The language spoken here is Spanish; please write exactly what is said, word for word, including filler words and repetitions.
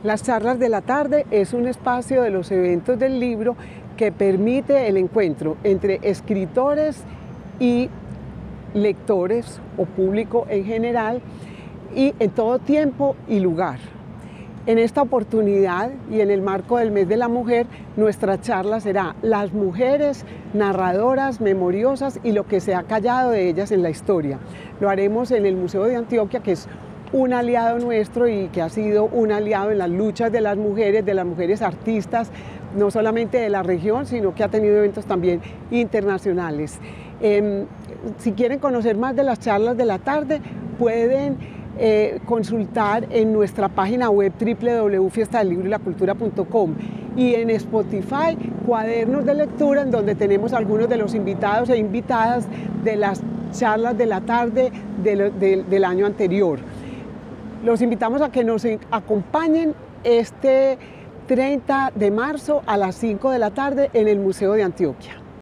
Las charlas de la tarde es un espacio de los eventos del libro que permite el encuentro entre escritores y lectores o público en general y en todo tiempo y lugar. En esta oportunidad y en el marco del Mes de la Mujer, nuestra charla será Las mujeres narradoras, memoriosas y lo que se ha callado de ellas en la historia. Lo haremos en el Museo de Antioquia, que es un aliado nuestro y que ha sido un aliado en las luchas de las mujeres, de las mujeres artistas, no solamente de la región, sino que ha tenido eventos también internacionales. Eh, si quieren conocer más de las charlas de la tarde, pueden eh, consultar en nuestra página web doble u doble u doble u punto fiesta del libro y la cultura punto com y en Spotify, Cuadernos de Lectura, en donde tenemos algunos de los invitados e invitadas de las charlas de la tarde de, de, del año anterior. Los invitamos a que nos acompañen este treinta de marzo a las cinco de la tarde en el Museo de Antioquia.